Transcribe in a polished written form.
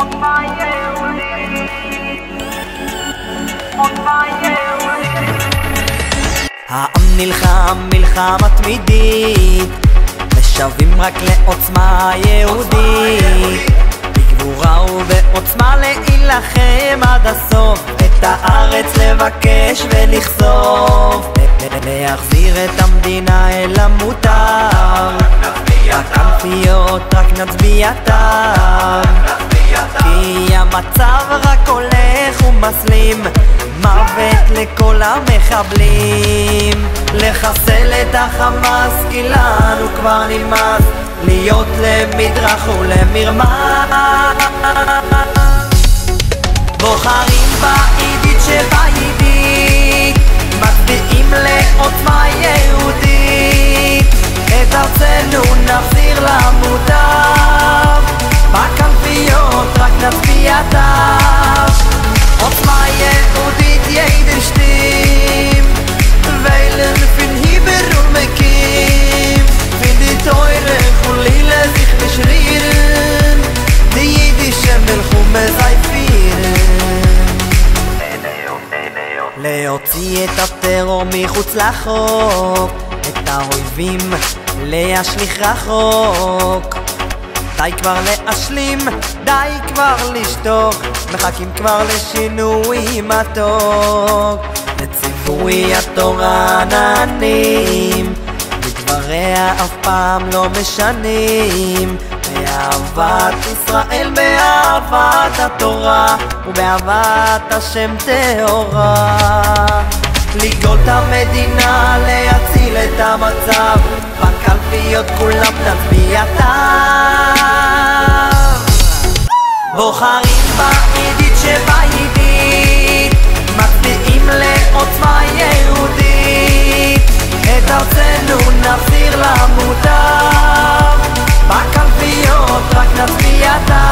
העם נלחם מלחמה תמידית, משווים רק לעוצמה יהודית, בגבורה ובעוצמה להילחם עד הסוף, את הארץ לבקש ולכסוף, להחזיר את המדינה אל המותר, בקלפיות רק נצביע תו, כי המצב רק הולך ומסלים, מוות לכל המחבלים, לחסל את החמאס כי לנו כבר נמאס להיות למדרח ולמרמה. בוחרים בעידית שבעידית, מצביעים לעוצמה יהודית, את ארצנו נחזיר למוטב, בקלפיות רק נצביע תו. עוצמה יהודית jeder stimmt, wählen für Hieber und Mekim, für die teure Chulile sich beschrieren, die jüdische Milchume sei vieren. להוציא את הטרור מחוץ לחוק, את האויבים להשליך רחוק, די כבר להשלים, די כבר לשתוק, מחכים כבר לשינוי מתוק, לציווי התורה נענים, ודבריה אף פעם לא משנים, באהבת ישראל, באהבת התורה, ובאהבת השם טהורה, לגאול את המדינה, להציל את המצב, בקלפיות כולם נצביע תו. בוחרים בעידית שבעידית, מצביעים לעוצמה יהודית, את ארצנו נחזיר למוטב, בקלפיות רק נצביע תו.